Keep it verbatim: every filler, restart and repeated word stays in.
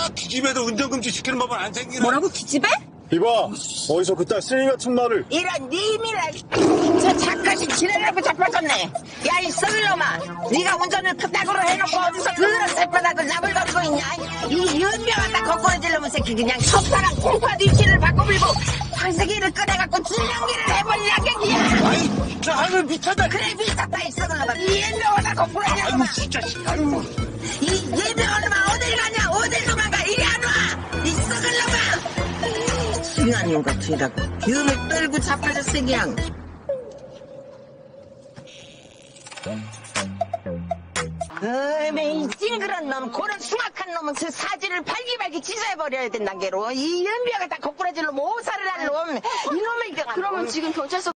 아, 기집애도 운전금지 시키는 법은 안 생기네. 뭐라고, 기집애? 이봐, 어디서 그딴 쓰레기 같은 말을. 이런 님이라 저 작가식 지내려고 자빠졌네. 야, 이 썩을놈아, 네가 운전을 그따구로 해놓고 어디서 그런 새바닥을 나불 거리고 있냐? 이 연명하다 거꾸로질러면 새끼 그냥 석사랑 콩팥 입시를 바꿔 밀고 황새기를 꺼내갖고 줄넘기를 해버리라 갱이야. 아이, 진짜, 아유, 미쳤다. 그래, 미쳤다, 이 썩을놈아. 이 연명하다 거꾸로질러면 아유, 진짜, 아유. 이 연명하놈아 어딜 가냐? 어딜 도망가? 이리 안 와! 이 썩을놈아! 중요한 놈 같으라고 기운을 떨고 자빠졌어 그냥. 어메, 이 찡그런 놈, 그런 숭악한 놈은 그 사지를 발기발기 찢어버려야 된단 게로. 이 연비가 다 거꾸라질 놈, 오살을 할 놈, 이놈을 이겨가. 그러면 지금 경찰서